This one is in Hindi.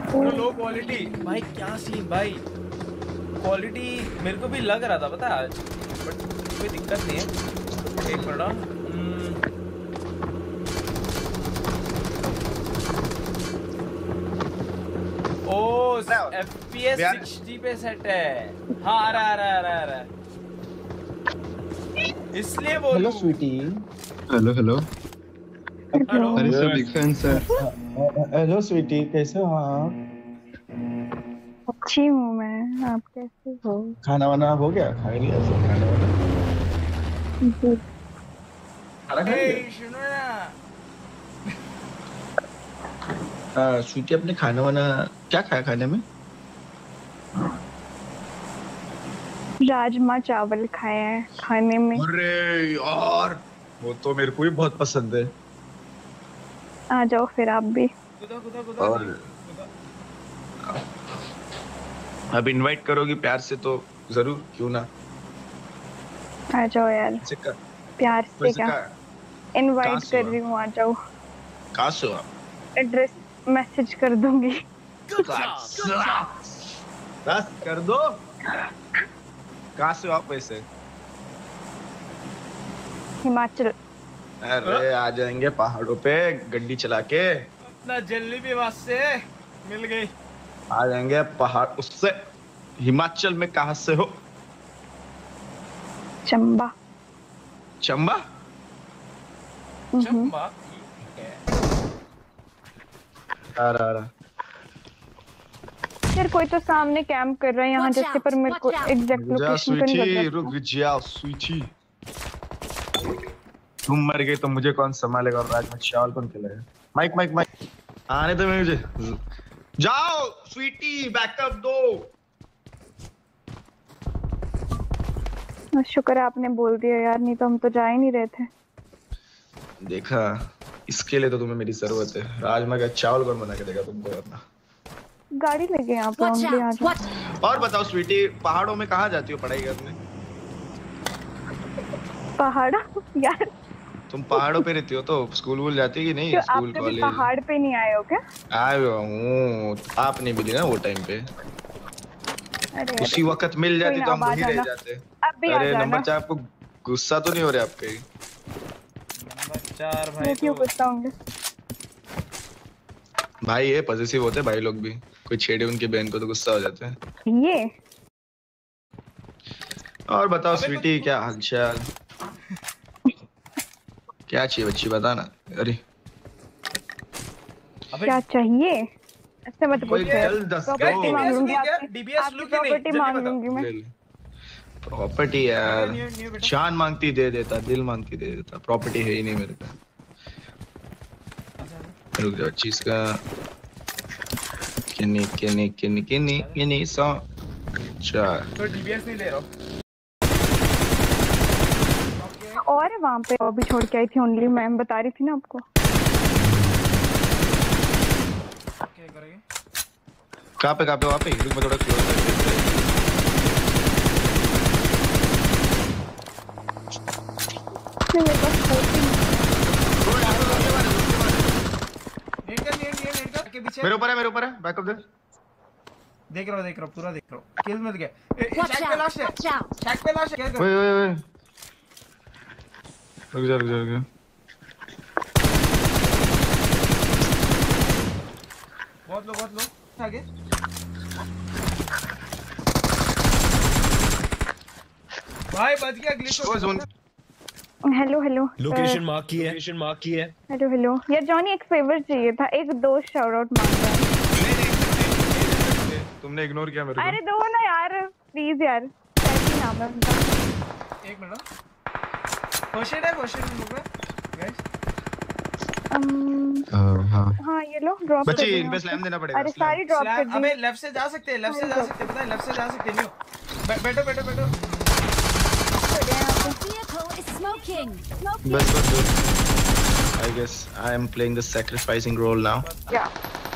लो क्वालिटी भाई, क्या सीन भाई। क्वालिटी मेरे को भी लग रहा था पता आज, बट कोई दिक्कत नहीं है। एक मिनट। ओ FPS 60 पे सेट है। हाँ आ रहा है। इसलिए बोलूं। Hello sweetie. हेलो। अरे सब big fan sir. Hello sweetie, कैसे हो आप? अच्छी हूँ मैं, आप कैसे हो? खाना वाना हो गया? खा लिया सब खाना वाना? जी। खाना खा लिया? सुनो ना स्वीटी, अपने खाना वाना क्या खाया खाने में? राजमा चावल खाया है खाने में। अरे यार, वो तो मेरे को भी बहुत पसंद है। आ जाओ फिर आप भी। कुदा और अब इनवाइट करोगी प्यार से तो जरूर, क्यों ना। आ जाओ यार, प्यार से क्या, इनवाइट कर रही हूँ, आ जाओ। कहाँ से हो आप? एड्रेस मैसेज कर दूंगी। बस कर दो। कहाँ से हो आप वैसे? हिमाचल। अरे आ जाएंगे पहाड़ों पे गड्डी चला के। अपना जल्दी भी वहां से मिल गई। आ जाएंगे पहाड़ उससे। हिमाचल में कहाँ से हो? चंबा। चंबा? चंबा आ रहा। यार कोई तो सामने कैंप कर रहा है यहाँ जैसे, पर मेरे को एग्जैक्ट लोकेशन का नहीं पता। रुक जा स्वीटी, तुम मर गई तो मुझे कौन संभालेगा, और राज में चावल कौन खिलाएगा? माइक आने दो मुझे। जाओ स्वीटी, बैकअप दो। शुक्र है आपने बोल दिया यार, नहीं तो हम तो जा ही नहीं रहे थे। देखा, इसके लिए तो तुम्हें मेरी जरूरत है। राजमा का चावल कौन बना के देगा तुमको? वरना गाड़ी लेके यहाँ पे आ जाओ। और बताओ स्वीटी, पहाड़ों में कहाँ जाती हो पढ़ाई करने? पहाड़ा यार, तुम पहाड़ों पे रहती हो तो स्कूल वूल जाती है कि नहीं? स्कूल कॉलेज पहाड़ पे नहीं आए हो क्या? आए हूँ, आप नहीं मिली ना वो टाइम पे। उसी वक्त मिल जाती तो हम वहीं रह जाते। अरे नंबर 4, आपको गुस्सा तो नहीं हो रहा आपके? नंबर 4 भाई क्यों गुस्सा होंगे? भाई ये पॉजिटिव होते भाई लोग भी, कोई छेड़े उनकी बहन को तो गुस्सा हो जाते हैं। ये और बताओ स्वीटी, क्या हालचाल? क्या चाहिए बच्ची, बता ना। अरे क्या चाहिए? ऐसे मत पूछो, प्रॉपर्टी मांग लूंगी आपकी, डीबीएस लुक ही नहीं, प्रॉपर्टी मांग लूंगी मैं। प्रॉपर्टी यार, जान मांगती दे देता, दिल मांगती दे देता, प्रॉपर्टी है ही नहीं मेरे पास। रुक जाओ, चीज का किन्नी 104 तो डीबीएस नहीं ले रहा। और वहाँ पे वो भी छोड़ के आई थी, ओनली मैम बता रही थी ना आपको। क्या करेंगे? कहाँ पे वहाँ पे? रुक मैं थोड़ा क्लोज मेरे ऊपर है बैकअप दे। देख रहा हूँ पूरा देख रहा हूँ। किल मिल गया। चेक पे लास्ट है, चेक पे लास्ट है। ओए रुक जा। बहुत लो आगे। भाई बच गया, ग्लिच हो गया। हेलो लोकेशन मार्क की है। हेलो यार जॉनी, एक फेवर चाहिए था, एक दो शाउट आउट मांग रहा नहीं, तुमने इग्नोर किया मेरे को। अरे दो ना यार प्लीज यार, कैसी नाम है उनका? एक मिनट। क्वेश्चन है गाइस। हाँ ये लो ड्रॉप कर बच्ची, इन पे स्लैम देना पड़ेगा। अरे सारी ड्रॉप कर दी। अबे लेफ्ट से जा सकते हैं, पता है लेफ्ट से जा सकते हैं। बैठो। बस I guess I am playing the sacrificing role now. Yeah.